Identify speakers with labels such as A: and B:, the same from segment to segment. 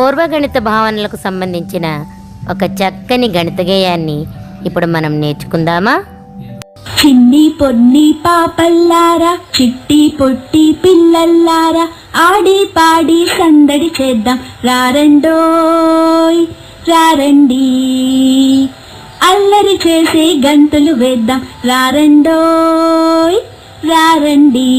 A: పూర్వగణిత భావనలకు సంబంధించిన ఒక చక్కని గణిత గేయాన్ని ఇప్పుడు మనం నేర్చుకుందామా?
B: చిన్ని పొన్ని పాపల్లారా, చిట్టి పొట్టి పిల్లల్లారా, ఆడి పాడి సందడి చేద్దాం రారండోయ్ రారండి. అల్లరి చేసి గంతులు వేద్దాం రారండోయ్ రారండి.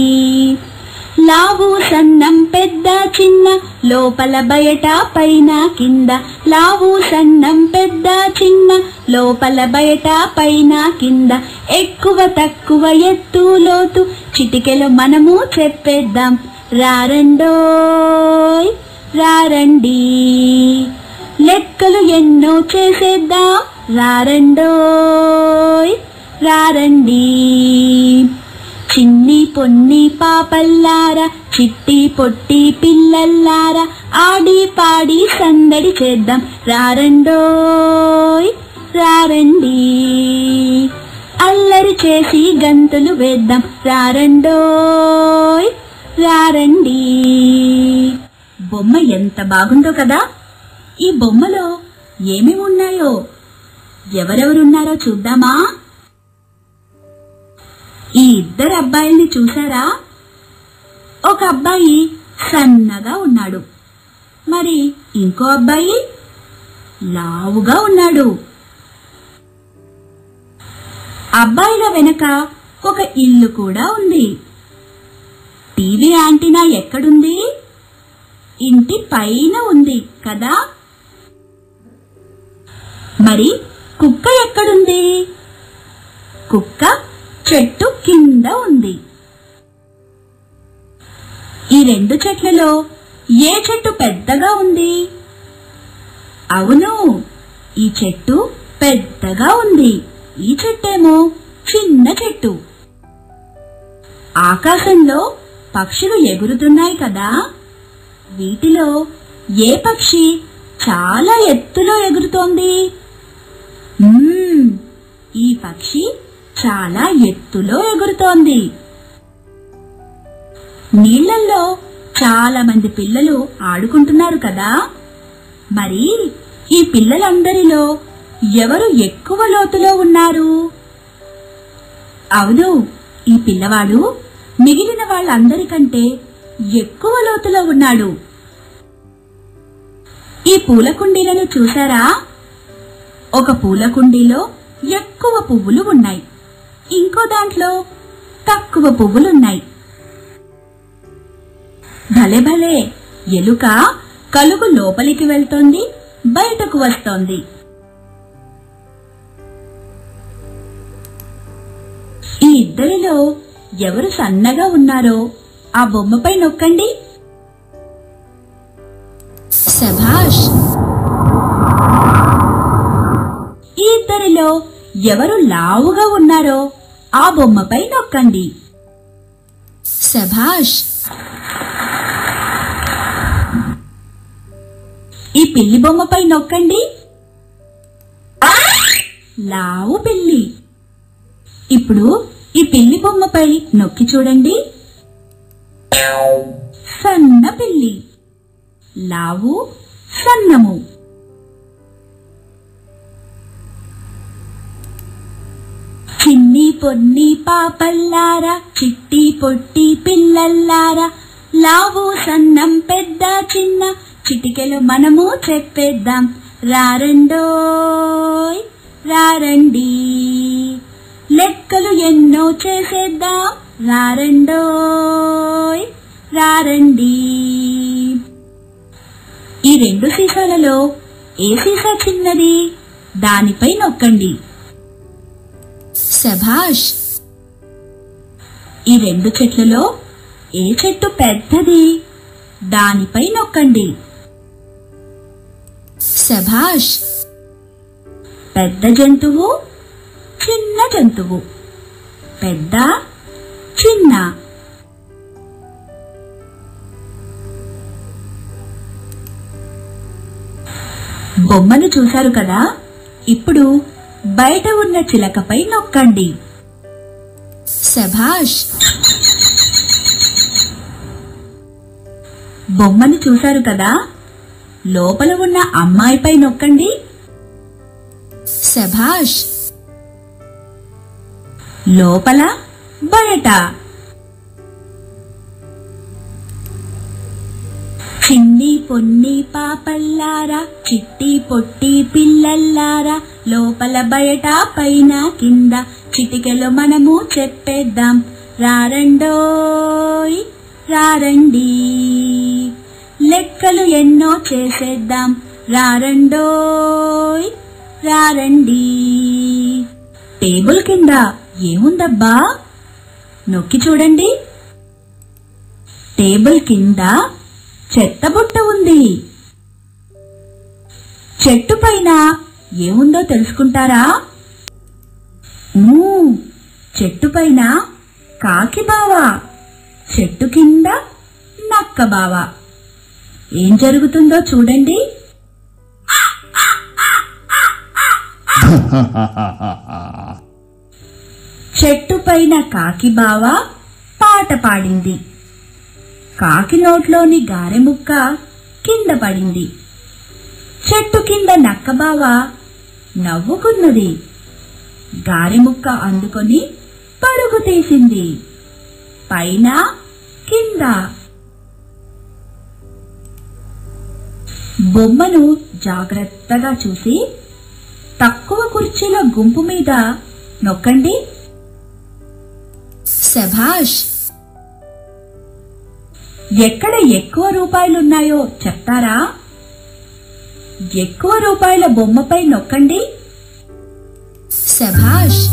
B: లావు సన్నం పెద్ద చిన్న, లోపల బయట పైన కింద. లావు సన్నం పెద్ద చిన్న, లోపల బయట పైన కింద. ఎక్కువ తక్కువ ఎత్తు లోతు, చిటికెలు మనము చెప్పేద్దాం రారండోయ్ రారండి. లెక్కలు ఎన్నో చేసేద్దాం రారండోయ్ రారండి. చిన్ని పొన్ని పాపల్లారా, చిట్టి పొట్టి పిల్లల్లారా, ఆడి పాడి సందడి చేద్దాం రారండోయ్ రారండి. అల్లరి చేసి గంతులు వేద్దాం రారండోయ్ రారండి. బొమ్మ ఎంత బాగుందో కదా! ఈ బొమ్మలో ఏమేమి ఉన్నాయో ఎవరెవరున్నారో చూద్దామా? ఈ ఇద్దరు అబ్బాయిల్ని చూసారా? ఒక అబ్బాయి సన్నగా ఉన్నాడు, మరి ఇంకో అబ్బాయి లావుగా ఉన్నాడు. అబ్బాయిల వెనక ఒక ఇల్లు కూడా ఉంది. టీవీ యాంటీనా ఎక్కడుంది? ఇంటి పైన ఉంది కదా. మరి కుక్క ఎక్కడుంది? కుక్క చెట్టు కింద ఉంది. ఈ రెండు చెట్లలో ఏ చెట్టు పెద్దగా ఉంది? అవును, ఈ చెట్టు పెద్దగా ఉంది. ఈ చెట్టేమో చిన్న చెట్టు. ఆకాశంలో పక్షులు ఎగురుతున్నాయి కదా. వీటిలో ఏ పక్షి చాలా ఎత్తులో ఎగురుతోంది? ఈ పక్షి చాలా ఎత్తులో ఎగురుతోంది. నీళ్లల్లో చాలా మంది పిల్లలు ఆడుకుంటున్నారు కదా. మరి ఈ పిల్లలందరిలో ఎవరు ఎక్కువ లోతులో ఉన్నారు? అవును, ఈ పిల్లవాడు మిగిలిన వాళ్ళందరికంటే ఎక్కువ లోతులో ఉన్నాడు. ఈ పూల కుండీలను చూసారా? ఒక పూల కుండీలో ఎక్కువ పువ్వులు ఉన్నాయి, ఇంకో దాంట్లో తక్కువ పువ్వులున్నాయి. భలే భలే, ఎలుక కలుగు లోపలికి వెళ్తోంది, బయటకు వస్తోంది. ఈ ఇద్దరిలో ఎవరు సన్నగా ఉన్నారో ఆ బొమ్మపై నొక్కండి. శభాష్! ఈ ఇద్దరిలో ఎవరు లావుగా ఉన్నారో ఆ బొమ్మపై నొక్కండి. శభాష్! ఈ పిల్లి బొమ్మపై నొక్కండి. లావు పిల్లి. ఇప్పుడు ఈ పిల్లి బొమ్మపై నొక్కి చూడండి. సన్న పిల్లి. లావు, సన్నము. చిన్ని పొన్ని పాపల్లారా, చిట్టి పొట్టి పిల్లల్లారా, లావు సన్నం పెద్ద చిన్న, చిటికెలు మనము చెప్పేద్దాం రారండోయ్ రారండి. లెక్కలు ఎన్నో చేసేద్దాం రారండోయ్ రారండి. ఈ రెండు సీసాలలో ఏ సీసా చిన్నది? దానిపై నొక్కండి. శభాష్! ఈ రెండు చెట్లలో ఏ చెట్టు పెద్దది? దానిపై నొక్కండి. శభాష్! పెద్ద జంతువు, చిన్న జంతువు. పెద్ద, చిన్న. బొమ్మను చూశారు కదా. ఇప్పుడు బయట ఉన్న చిలకపై నొక్కండి. శభాష్! బొమ్మను చూశారు కదా. లోపల ఉన్న అమ్మాయిపై నొక్కండి. శభాష్. లోపల బయట. చిన్ని పొన్ని పాపల్లారా, చిట్టి పొట్టి పిల్లల్లారా, లోపల బయట పైన కింద చిటికెలో మనము చెప్పేద్దాం. రారండోయ్ రారండి, లెక్కలు ఎన్నో చేసేద్దాం. రారండోయ్ రారండి. టేబుల్ కింద ఏముందబ్బా? నొక్కి చూడండి. టేబుల్ కింద చెత్తబుట్ట ఉంది. చెట్టు పైన ఏముందో తెలుసుకుంటారా? చెట్టు పైన కాకి బావ, చెట్టు కింద నక్క బావ. ఏం జరుగుతుందో చూడండి. చెట్టు పైన కాకి బావ పాట పాడింది. కాకి నోట్లోని గారె ముక్క కింద పడింది. చెట్టు కింద నక్కబావ నవ్వుకున్నది. గారె ముక్క అందుకొని పరుగు తీసింది. పైన కింద. బొమ్మను జాగ్రత్తగా చూసి తక్కువ కుర్చీల గుంపు మీద నొక్కండి. శభాష్. ఎక్కడ ఎక్కువ రూపాయలున్నాయో చెప్తారా? ఎక్కువ రూపాయల బొమ్మపై నొక్కండి. శభాష్.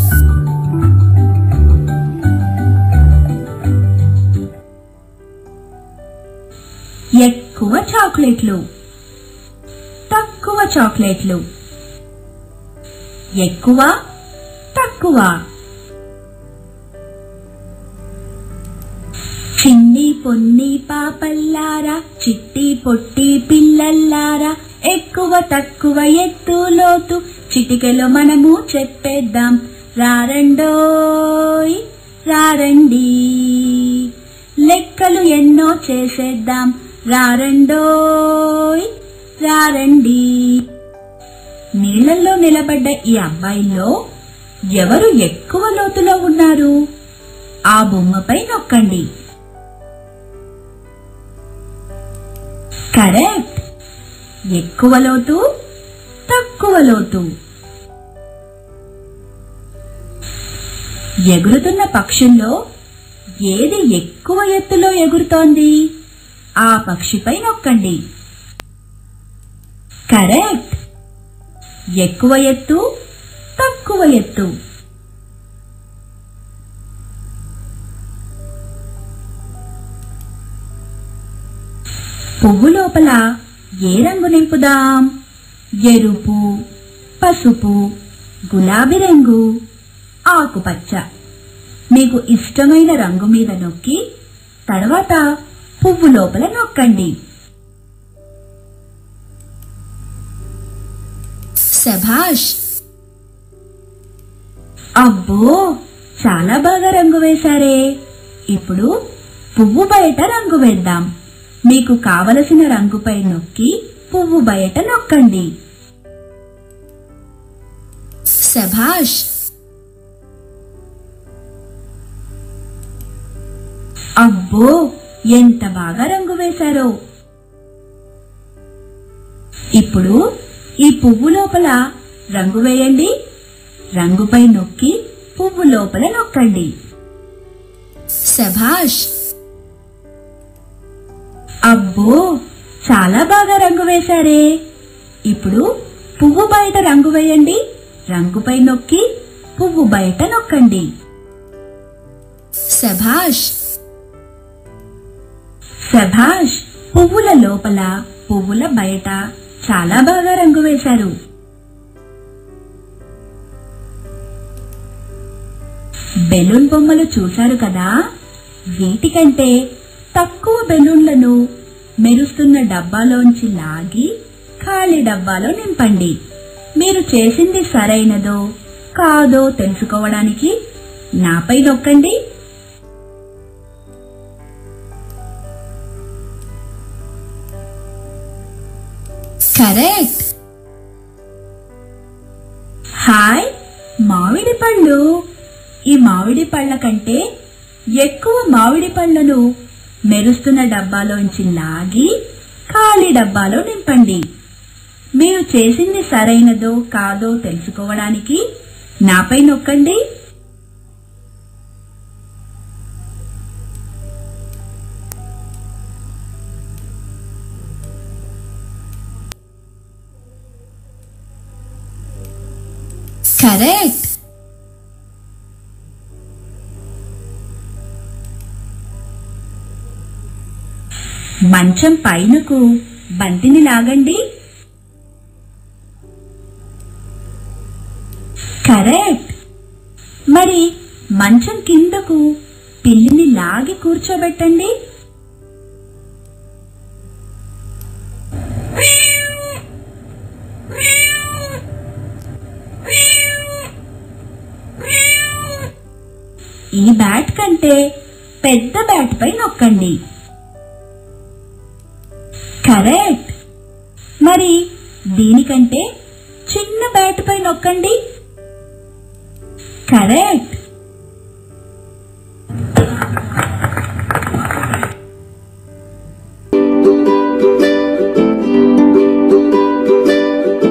B: ఎక్కువ చాక్లెట్లు, తక్కువ చాక్లెట్లు. ఎక్కువ తక్కువ. చిన్ని పొన్ని పాపల్లారా, చిట్టి పొట్టి పిల్లల్లారా, ఎక్కువ తక్కువ ఎత్తు లోతు చిటికెలో మనము చెప్పేద్దాం. రారండోయ్ రారండి, లెక్కలు ఎన్నో చేసేద్దాం. రారండోయ్ రారండి. నీళ్లలో నిలబడ్డ ఈ అబ్బాయిల్లో ఎవరు ఎక్కువ లోతులో ఉన్నారు? ఆ బొమ్మపై నొక్కండి. కరెక్ట్. ఎక్కువ లోతు, తక్కువ లోతు. ఎగురుతున్న పక్షుల్లో ఏది ఎక్కువ ఎత్తులో ఎగురుతోంది? ఆ పక్షిపై నొక్కండి. కరెక్ట్. ఎక్కువ ఎత్తు, తక్కువ ఎత్తు. పువ్వు లోపల ఏ రంగు నింపుదాం? ఎరుపు, పసుపు, గులాబీ రంగు, ఆకుపచ్చ. మీకు ఇష్టమైన రంగు మీద నొక్కి తర్వాత పువ్వు లోపల నొక్కండి. శభాష్. అబ్బో, చాలా బాగా రంగు వేశారే. ఇప్పుడు పువ్వు బయట రంగు వేద్దాం. మీకు కావలసిన రంగుపై నొక్కి పువ్వు బయట నొక్కండి. శభాష్. అబ్బో, ఎంత బాగా రంగు వేశారో. ఇప్పుడు ఈ పువ్వు లోపల రంగు వేయండి. రంగుపై నొక్కి పువ్వు లోపల నొక్కండి. శభాష్. అబ్బో, చాలా బాగా రంగు వేశారే. ఇప్పుడు పువ్వు బయట రంగు వేయండి. రంగుపై నొక్కి పువ్వు బయట నొక్కండి. శభాష్. శభాష్. పువ్వుల లోపల, పువ్వుల బయట చాలా బాగా రంగు వేశారు. బెలూన్ బొమ్మలు చూశారు కదా? వీటికంటే తక్కువ బెలూన్లను మెరుస్తున్న డబ్బాలోంచి లాగి ఖాళీ డబ్బాలో నింపండి. మీరు చేసింది సరైనదో కాదో తెలుసుకోవడానికి నాపై నొక్కండి. హాయ్, మామిడి పళ్ళు. ఈ మామిడి పళ్ళ కంటే ఎక్కువ మామిడి పళ్ళను మెరుస్తున్న డబ్బాలోంచి లాగి ఖాళీ డబ్బాలో నింపండి. మీరు చేసింది సరైనదో కాదో తెలుసుకోవడానికి నాపై నొక్కండి. కరెక్ట్. మంచం పైనకు బంతిని లాగండి. కరెక్ట్. మరి మంచం కిందకు పిల్లిని లాగి కూర్చోబెట్టండి. ఈ బ్యాట్ కంటే పెద్ద బ్యాట్ పై నొక్కండి. కరెక్ట్. మరి దీనికంటే చిన్న బ్యాట్ పై నొక్కండి. కరెక్ట్.